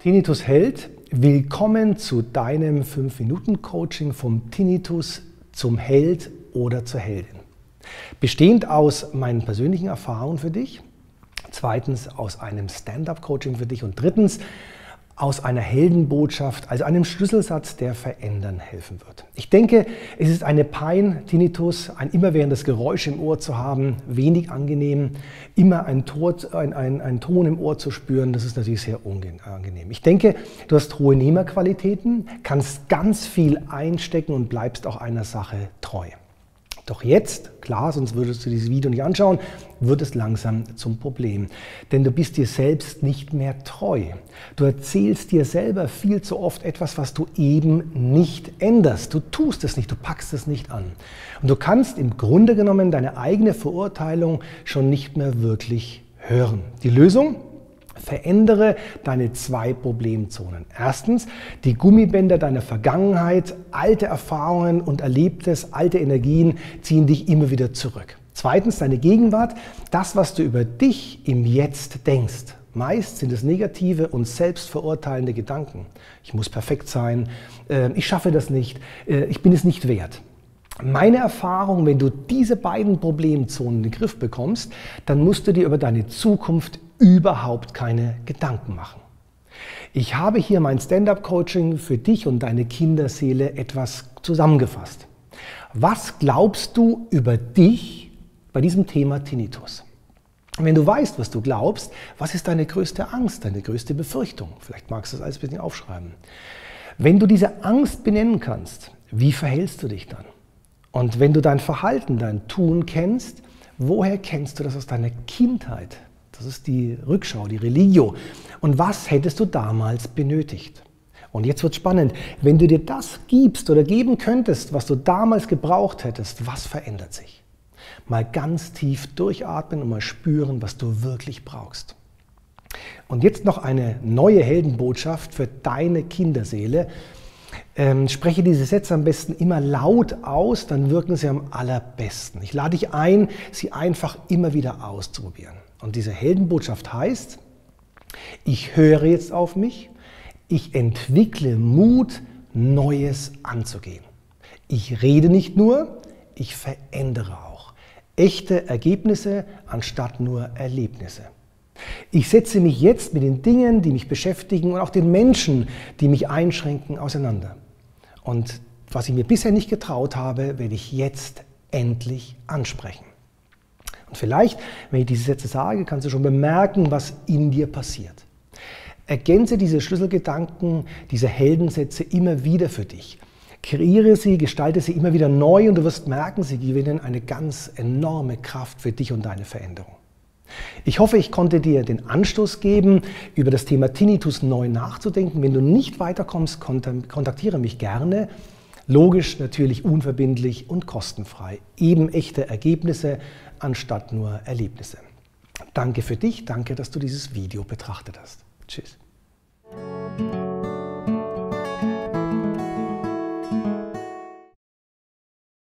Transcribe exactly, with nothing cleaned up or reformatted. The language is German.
Tinnitus Held, willkommen zu deinem fünf Minuten Coaching vom Tinnitus zum Held oder zur Heldin. Bestehend aus meinen persönlichen Erfahrungen für dich, zweitens aus einem Stand-up-Coaching für dich und drittens aus einer Heldenbotschaft, also einem Schlüsselsatz, der verändern helfen wird. Ich denke, es ist eine Pein, Tinnitus, ein immerwährendes Geräusch im Ohr zu haben, wenig angenehm, immer ein, Tor, ein, ein, ein Ton im Ohr zu spüren, das ist natürlich sehr unangenehm. Ich denke, du hast hohe Nehmerqualitäten, kannst ganz viel einstecken und bleibst auch einer Sache treu. Doch jetzt, klar, sonst würdest du dieses Video nicht anschauen, wird es langsam zum Problem. Denn du bist dir selbst nicht mehr treu. Du erzählst dir selber viel zu oft etwas, was du eben nicht änderst. Du tust es nicht, du packst es nicht an. Und du kannst im Grunde genommen deine eigene Verurteilung schon nicht mehr wirklich hören. Die Lösung? Verändere deine zwei Problemzonen. Erstens, die Gummibänder deiner Vergangenheit, alte Erfahrungen und Erlebtes, alte Energien ziehen dich immer wieder zurück. Zweitens, deine Gegenwart, das, was du über dich im Jetzt denkst. Meist sind es negative und selbstverurteilende Gedanken. Ich muss perfekt sein, ich schaffe das nicht, ich bin es nicht wert. Meine Erfahrung, wenn du diese beiden Problemzonen in den Griff bekommst, dann musst du dir über deine Zukunft überhaupt keine Gedanken machen. Ich habe hier mein Stand-up-Coaching für dich und deine Kinderseele etwas zusammengefasst. Was glaubst du über dich bei diesem Thema Tinnitus? Wenn du weißt, was du glaubst, was ist deine größte Angst, deine größte Befürchtung? Vielleicht magst du das alles ein bisschen aufschreiben. Wenn du diese Angst benennen kannst, wie verhältst du dich dann? Und wenn du dein Verhalten, dein Tun kennst, woher kennst du das aus deiner Kindheit? Das ist die Rückschau, die Religio. Und was hättest du damals benötigt? Und jetzt wird spannend. Wenn du dir das gibst oder geben könntest, was du damals gebraucht hättest, was verändert sich? Mal ganz tief durchatmen und mal spüren, was du wirklich brauchst. Und jetzt noch eine neue Heldenbotschaft für deine Kinderseele. Ähm, spreche diese Sätze am besten immer laut aus, dann wirken sie am allerbesten. Ich lade dich ein, sie einfach immer wieder auszuprobieren. Und diese Heldenbotschaft heißt, ich höre jetzt auf mich, ich entwickle Mut, Neues anzugehen. Ich rede nicht nur, ich verändere auch. Echte Ergebnisse anstatt nur Erlebnisse. Ich setze mich jetzt mit den Dingen, die mich beschäftigen und auch den Menschen, die mich einschränken, auseinander. Und was ich mir bisher nicht getraut habe, werde ich jetzt endlich ansprechen. Und vielleicht, wenn ich diese Sätze sage, kannst du schon bemerken, was in dir passiert. Ergänze diese Schlüsselgedanken, diese Heldensätze immer wieder für dich. Kreiere sie, gestalte sie immer wieder neu und du wirst merken, sie gewinnen eine ganz enorme Kraft für dich und deine Veränderung. Ich hoffe, ich konnte dir den Anstoß geben, über das Thema Tinnitus neu nachzudenken. Wenn du nicht weiterkommst, kontaktiere mich gerne. Logisch, natürlich unverbindlich und kostenfrei. Eben echte Ergebnisse anstatt nur Erlebnisse. Danke für dich, danke, dass du dieses Video betrachtet hast. Tschüss.